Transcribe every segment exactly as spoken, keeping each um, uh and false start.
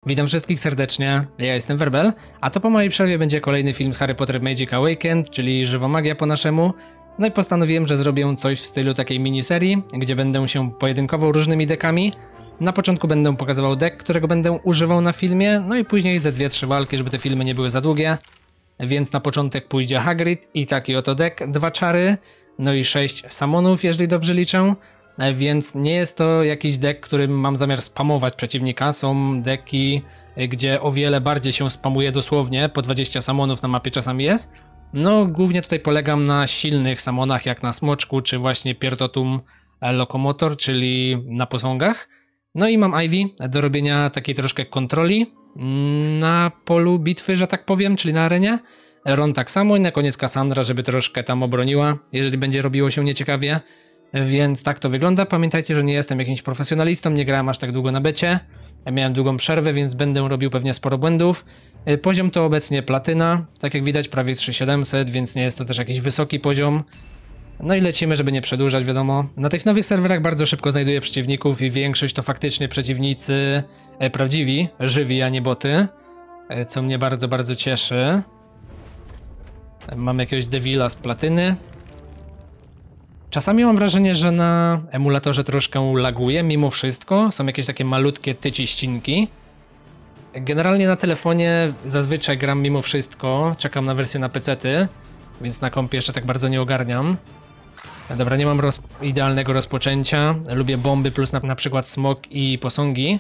Witam wszystkich serdecznie, ja jestem Werbel, a to po mojej przerwie będzie kolejny film z Harry Potter Magic Awakened, czyli Żywa Magia po naszemu. No i postanowiłem, że zrobię coś w stylu takiej miniserii, gdzie będę się pojedynkował różnymi dekami. Na początku będę pokazywał deck, którego będę używał na filmie, no i później ze dwie trzy walki, żeby te filmy nie były za długie. Więc na początek pójdzie Hagrid i taki oto deck, dwa czary, no i sześć summonów, jeżeli dobrze liczę. Więc nie jest to jakiś deck, którym mam zamiar spamować przeciwnika. Są deki, gdzie o wiele bardziej się spamuje dosłownie, po dwadzieścia summonów na mapie czasami jest. No głównie tutaj polegam na silnych summonach, jak na Smoczku, czy właśnie Piertotum Lokomotor, czyli na posągach. No i mam Ivy do robienia takiej troszkę kontroli na polu bitwy, że tak powiem, czyli na arenie. Ron tak samo i na koniec Cassandra, żeby troszkę tam obroniła, jeżeli będzie robiło się nieciekawie. Więc tak to wygląda. Pamiętajcie, że nie jestem jakimś profesjonalistą, nie grałem aż tak długo na becie. Miałem długą przerwę, więc będę robił pewnie sporo błędów. Poziom to obecnie platyna, tak jak widać prawie trzy tysiące siedemset, więc nie jest to też jakiś wysoki poziom. No i lecimy, żeby nie przedłużać, wiadomo. Na tych nowych serwerach bardzo szybko znajduję przeciwników i większość to faktycznie przeciwnicy e, prawdziwi, żywi, a nie boty. E, co mnie bardzo, bardzo cieszy. Mam jakiegoś Devila z platyny. Czasami mam wrażenie, że na emulatorze troszkę laguje, mimo wszystko. Są jakieś takie malutkie tyciścinki. Generalnie na telefonie zazwyczaj gram mimo wszystko. Czekam na wersję na pecety, więc na kompie jeszcze tak bardzo nie ogarniam. Dobra, nie mam roz idealnego rozpoczęcia. Lubię bomby plus na, na przykład smok i posągi.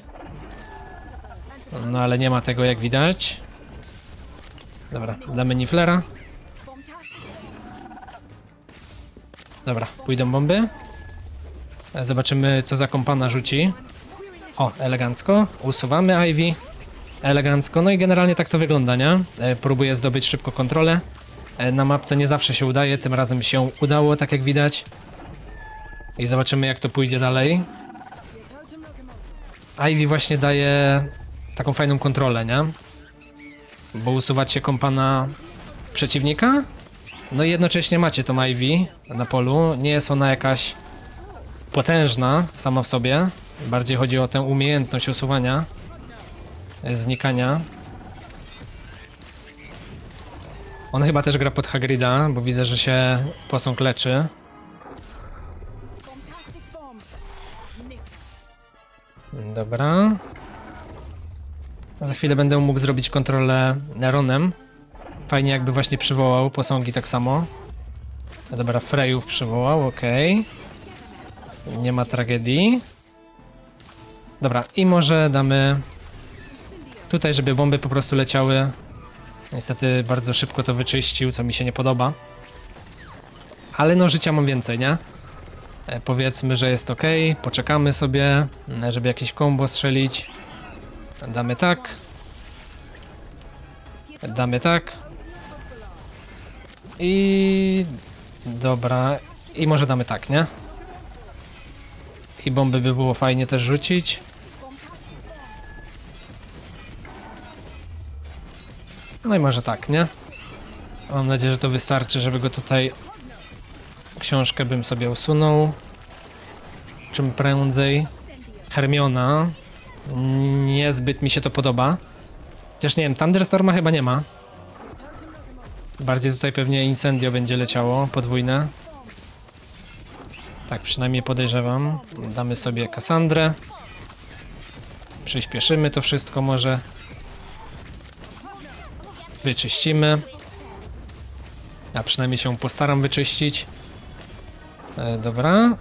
No ale nie ma tego, jak widać. Dobra, damy Niflera. Dobra, pójdą bomby. Zobaczymy, co za kompana rzuci. O, elegancko. Usuwamy Ivy. Elegancko. No i generalnie tak to wygląda, nie? Próbuję zdobyć szybko kontrolę. Na mapce nie zawsze się udaje, tym razem się udało, tak jak widać. I zobaczymy, jak to pójdzie dalej. Ivy właśnie daje taką fajną kontrolę, nie? Bo usuwacie kompana przeciwnika. No i jednocześnie macie tą Ivy na polu. Nie jest ona jakaś potężna sama w sobie. Bardziej chodzi o tę umiejętność usuwania, znikania. On chyba też gra pod Hagrida, bo widzę, że się posąg leczy. Dobra. Za chwilę będę mógł zrobić kontrolę Ronem. Fajnie, jakby właśnie przywołał posągi tak samo. Dobra, Freyów przywołał, ok. Nie ma tragedii. Dobra, i może damy tutaj, żeby bomby po prostu leciały. Niestety bardzo szybko to wyczyścił, co mi się nie podoba. Ale no życia mam więcej, nie? E, powiedzmy, że jest ok. Poczekamy sobie, żeby jakieś combo strzelić. Damy tak. Damy tak. I... Dobra. I może damy tak, nie? I bomby by było fajnie też rzucić. No i może tak, nie? Mam nadzieję, że to wystarczy, żeby go tutaj... Książkę bym sobie usunął. Czym prędzej. Hermiona. Niezbyt mi się to podoba. Chociaż nie wiem, Thunderstorma chyba nie ma. Bardziej tutaj pewnie Incendio będzie leciało, podwójne. Tak, przynajmniej podejrzewam. Damy sobie Cassandrę. Przyspieszymy to wszystko może. Wyczyścimy. Ja przynajmniej się postaram wyczyścić. E, dobra.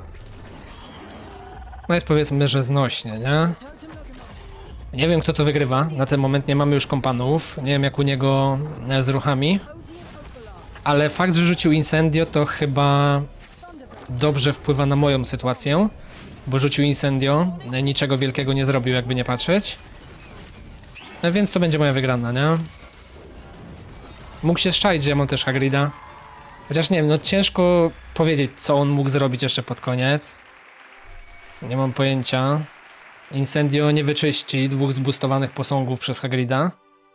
No jest powiedzmy, że znośnie, nie? Nie wiem, kto to wygrywa. Na ten moment nie mamy już kompanów. Nie wiem, jak u niego z ruchami. Ale fakt, że rzucił Incendio, to chyba dobrze wpływa na moją sytuację. Bo rzucił Incendio. Niczego wielkiego nie zrobił, jakby nie patrzeć. No więc to będzie moja wygrana, nie? Mógł się szczaić, że ja mam też Hagrida. Chociaż nie wiem, no ciężko powiedzieć, co on mógł zrobić jeszcze pod koniec. Nie mam pojęcia. Incendio nie wyczyści dwóch zboostowanych posągów przez Hagrida.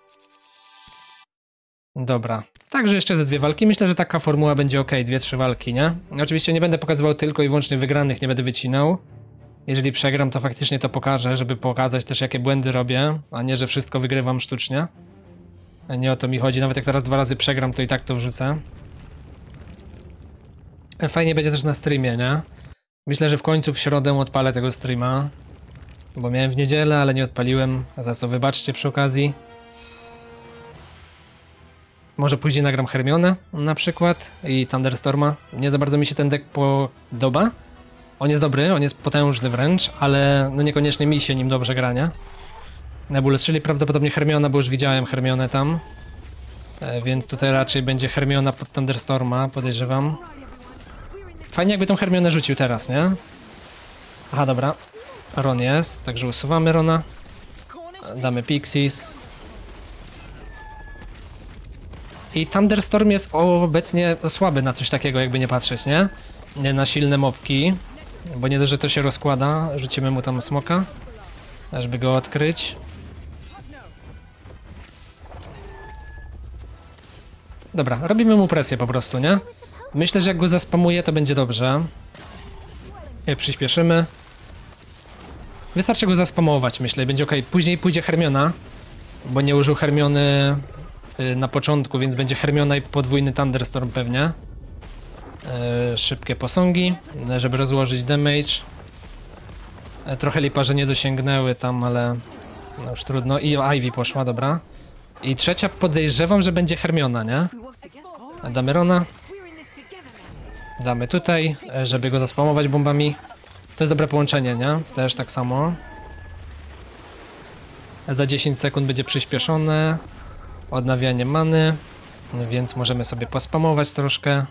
Dobra. Także jeszcze ze dwie walki. Myślę, że taka formuła będzie ok. Dwie, trzy walki, nie? Oczywiście nie będę pokazywał tylko i wyłącznie wygranych, nie będę wycinał. Jeżeli przegram, to faktycznie to pokażę, żeby pokazać też, jakie błędy robię, a nie, że wszystko wygrywam sztucznie. Nie o to mi chodzi, nawet jak teraz dwa razy przegram, to i tak to wrzucę. Fajnie będzie też na streamie, nie? Myślę, że w końcu w środę odpalę tego streama. Bo miałem w niedzielę, ale nie odpaliłem, za co wybaczcie przy okazji. Może później nagram Hermionę na przykład i Thunderstorma. Nie za bardzo mi się ten deck podoba. On jest dobry, on jest potężny wręcz, ale no niekoniecznie mi się nim dobrze gra, nie? Nebulus, czyli prawdopodobnie Hermiona, bo już widziałem Hermionę tam. E, więc tutaj raczej będzie Hermiona pod Thunderstorma, podejrzewam. Fajnie jakby tą Hermionę rzucił teraz, nie? Aha, dobra. Ron jest, także usuwamy Rona. Damy Pixies. I Thunderstorm jest obecnie słaby na coś takiego, jakby nie patrzeć, nie? Nie na silne mopki. Bo nie dość, że to się rozkłada. Rzucimy mu tam smoka, żeby go odkryć. Dobra, robimy mu presję po prostu, nie? Myślę, że jak go zaspamuje, to będzie dobrze. Przyspieszymy. Wystarczy go zaspamować, myślę, i będzie ok. Później pójdzie Hermiona, bo nie użył Hermiony na początku, więc będzie Hermiona i podwójny Thunderstorm pewnie. Yy, szybkie posągi, żeby rozłożyć damage. Yy, trochę lipa, że nie dosięgnęły tam, ale no już trudno. I Ivy poszła, dobra. I trzecia podejrzewam, że będzie Hermiona, nie? Damy Rona. Damy tutaj, żeby go zaspamować bombami. To jest dobre połączenie, nie? Też tak samo. Za dziesięć sekund będzie przyspieszone. Odnawianie many. Więc możemy sobie pospamować troszkę.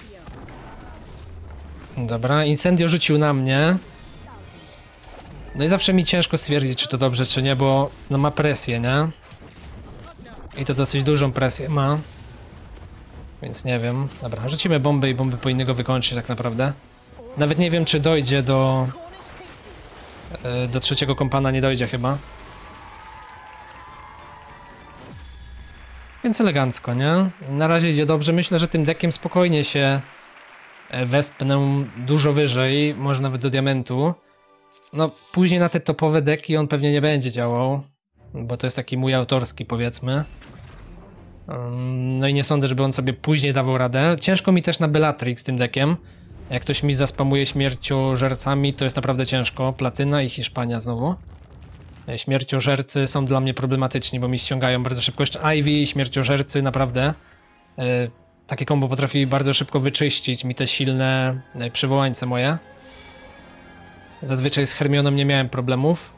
Dobra, Incendio rzucił na mnie. No i zawsze mi ciężko stwierdzić, czy to dobrze, czy nie, bo no ma presję, nie? I to dosyć dużą presję ma. Więc nie wiem. Dobra, rzucimy bomby i bomby powinny go wykończyć tak naprawdę. Nawet nie wiem, czy dojdzie do... Do trzeciego kompana nie dojdzie chyba. Więc elegancko, nie? Na razie idzie dobrze. Myślę, że tym deckiem spokojnie się wespnę dużo wyżej, może nawet do diamentu. No później na te topowe deki on pewnie nie będzie działał, bo to jest taki mój autorski, powiedzmy. No i nie sądzę, żeby on sobie później dawał radę. Ciężko mi też na Bellatrix tym deckiem. Jak ktoś mi zaspamuje śmierciożercami, to jest naprawdę ciężko. Platyna i Hiszpania znowu. Śmierciożercy są dla mnie problematyczni, bo mi ściągają bardzo szybko. Jeszcze Ivy i śmierciożercy naprawdę. Yy, takie kombo potrafi bardzo szybko wyczyścić mi te silne yy, przywołańce moje. Zazwyczaj z Hermioną nie miałem problemów.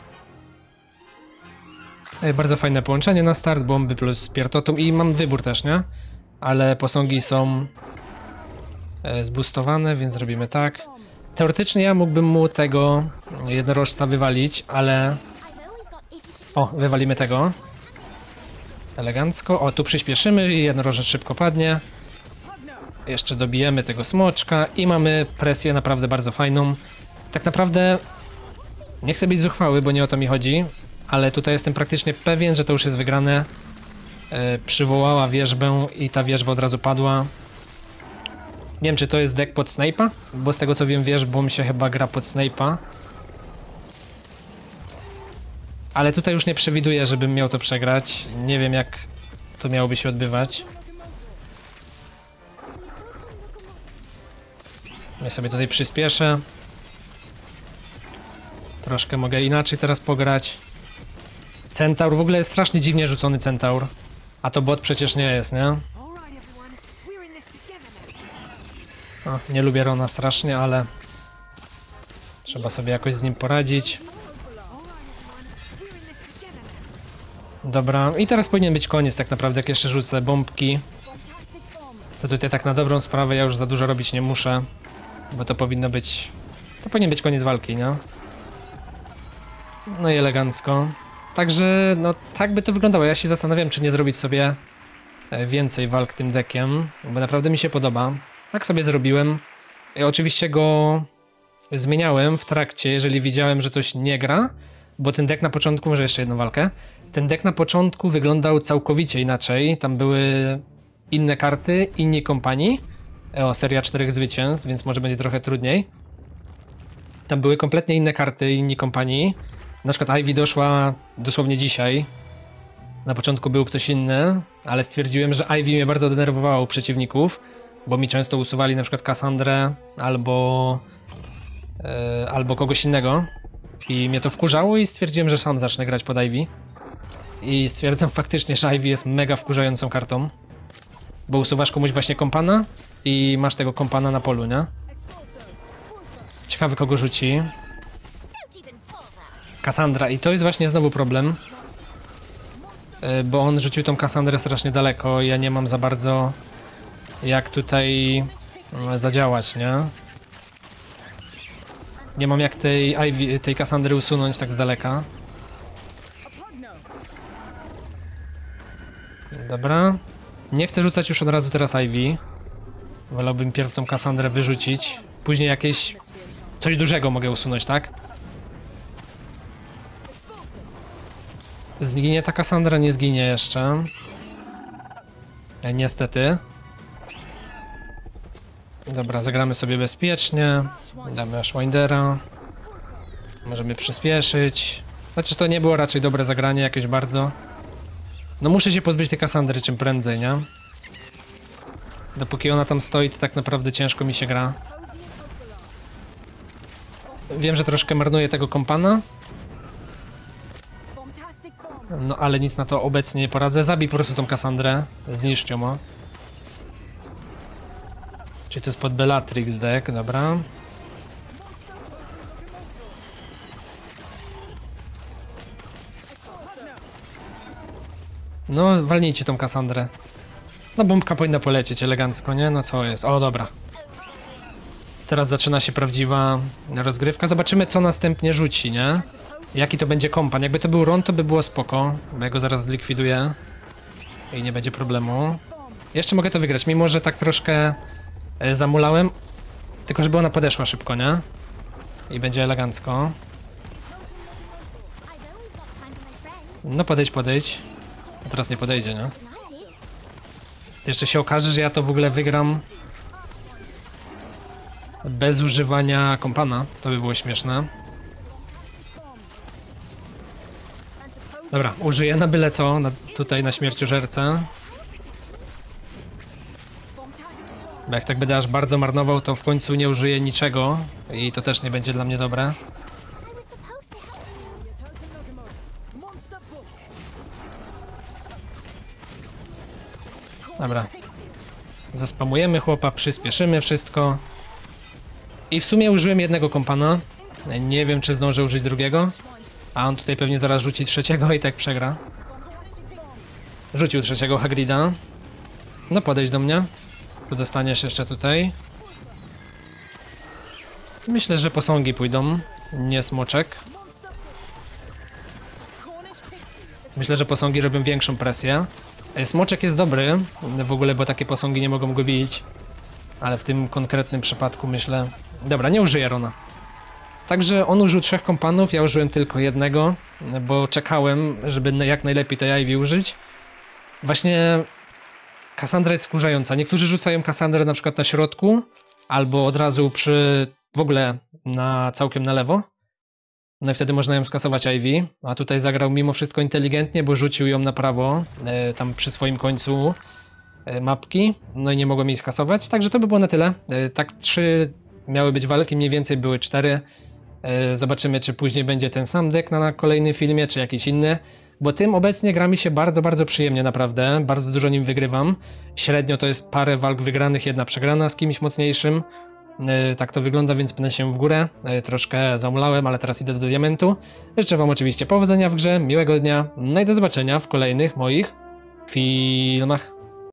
Yy, bardzo fajne połączenie na start, bomby plus Piertotum i mam wybór też, nie? Ale posągi są yy, zboostowane, więc zrobimy tak. Teoretycznie ja mógłbym mu tego jednorożca wywalić, ale... O, wywalimy tego. Elegancko. O, tu przyspieszymy i jednorożec szybko padnie. Jeszcze dobijemy tego smoczka i mamy presję naprawdę bardzo fajną. Tak naprawdę nie chcę być zuchwały, bo nie o to mi chodzi, ale tutaj jestem praktycznie pewien, że to już jest wygrane. Yy, przywołała wieżbę i ta wieżba od razu padła. Nie wiem, czy to jest deck pod Snape'a, bo z tego co wiem, wieżbą się chyba gra pod Snape'a. Ale tutaj już nie przewiduję, żebym miał to przegrać. Nie wiem, jak to miałoby się odbywać. Ja sobie tutaj przyspieszę. Troszkę mogę inaczej teraz pograć. Centaur, w ogóle jest strasznie dziwnie rzucony Centaur. A to bot przecież nie jest, nie? O, nie lubię Rona strasznie, ale trzeba sobie jakoś z nim poradzić. Dobra, i teraz powinien być koniec tak naprawdę, jak jeszcze rzucę bombki. To tutaj tak na dobrą sprawę ja już za dużo robić nie muszę, bo to powinno być... To powinien być koniec walki, nie? No i elegancko. Także, no tak by to wyglądało. Ja się zastanawiam, czy nie zrobić sobie więcej walk tym deckiem, bo naprawdę mi się podoba. Tak sobie zrobiłem. Ja oczywiście go zmieniałem w trakcie, jeżeli widziałem, że coś nie gra, bo ten deck na początku, może jeszcze jedną walkę, ten deck na początku wyglądał całkowicie inaczej. Tam były inne karty, inni kompanii. O, seria czterech zwycięstw, więc może będzie trochę trudniej. Tam były kompletnie inne karty, inni kompanii. Na przykład Ivy doszła dosłownie dzisiaj. Na początku był ktoś inny, ale stwierdziłem, że Ivy mnie bardzo denerwowało u przeciwników, bo mi często usuwali na przykład Cassandrę albo, yy, albo kogoś innego. I mnie to wkurzało i stwierdziłem, że sam zacznę grać pod Ivy. I stwierdzam faktycznie, że Ivy jest mega wkurzającą kartą. Bo usuwasz komuś właśnie kompana i masz tego kompana na polu, nie? Ciekawe kogo rzuci. Cassandra i to jest właśnie znowu problem. Bo on rzucił tą Cassandrę strasznie daleko i ja nie mam za bardzo jak tutaj zadziałać, nie? Nie mam jak tej Ivy, tej Cassandry usunąć tak z daleka. Dobra. Nie chcę rzucać już od razu teraz Ivy. Wolałbym pierw tą Cassandrę wyrzucić. Później jakieś... coś dużego mogę usunąć, tak? Zginie ta Cassandra? Nie zginie jeszcze. E, niestety. Dobra, zagramy sobie bezpiecznie. Damy Ashwindera. Możemy przyspieszyć. Chociaż to nie było raczej dobre zagranie jakieś bardzo. No muszę się pozbyć tej Cassandry czym prędzej, nie? Dopóki ona tam stoi, to tak naprawdę ciężko mi się gra. Wiem, że troszkę marnuję tego kompana. No ale nic na to obecnie nie poradzę. Zabij po prostu tą Cassandrę. Zniszcz ją, o. Czyli to jest pod Bellatrix deck, dobra. No, walnijcie tą Cassandrę. No, bombka powinna polecieć elegancko, nie? No co jest? O, dobra. Teraz zaczyna się prawdziwa rozgrywka. Zobaczymy, co następnie rzuci, nie? Jaki to będzie kompan. Jakby to był Ron, to by było spoko. Bo ja go zaraz zlikwiduję. I nie będzie problemu. Jeszcze mogę to wygrać, mimo że tak troszkę e, zamulałem. Tylko żeby ona podeszła szybko, nie? I będzie elegancko. No podejdź, podejdź. A teraz nie podejdzie, nie? To jeszcze się okaże, że ja to w ogóle wygram bez używania kompana. To by było śmieszne. Dobra, użyję na byle co, na, tutaj na śmierciożerce. Bo jak tak będę aż bardzo marnował, to w końcu nie użyję niczego i to też nie będzie dla mnie dobre. Dobra. Zaspamujemy chłopa, przyspieszymy wszystko. I w sumie użyłem jednego kompana. Nie wiem, czy zdążę użyć drugiego. A on tutaj pewnie zaraz rzuci trzeciego i tak przegra. Rzucił trzeciego Hagrida. No podejdź do mnie. Tu dostaniesz jeszcze tutaj. Myślę, że posągi pójdą, nie smoczek. Myślę, że posągi robią większą presję. Smoczek jest dobry w ogóle, bo takie posągi nie mogą go bić. Ale w tym konkretnym przypadku myślę... Dobra, nie użyję Rona. Także on użył trzech kompanów, ja użyłem tylko jednego, bo czekałem, żeby jak najlepiej tej Ivy użyć. Właśnie Cassandra jest wkurzająca. Niektórzy rzucają Cassandrę na przykład na środku, albo od razu przy... w ogóle na całkiem na lewo. No i wtedy można ją skasować Ivy, a tutaj zagrał mimo wszystko inteligentnie, bo rzucił ją na prawo, e, tam przy swoim końcu e, mapki, no i nie mogłem jej skasować, także to by było na tyle. E, tak trzy miały być walki, mniej więcej były cztery. E, zobaczymy, czy później będzie ten sam deck na, na kolejnym filmie, czy jakiś inny, bo tym obecnie gra mi się bardzo, bardzo przyjemnie naprawdę, bardzo dużo nim wygrywam. Średnio to jest parę walk wygranych, jedna przegrana z kimś mocniejszym. Tak to wygląda, więc pnę się w górę. Troszkę zamulałem, ale teraz idę do diamentu. Życzę wam oczywiście powodzenia w grze, miłego dnia, no i do zobaczenia w kolejnych moich filmach.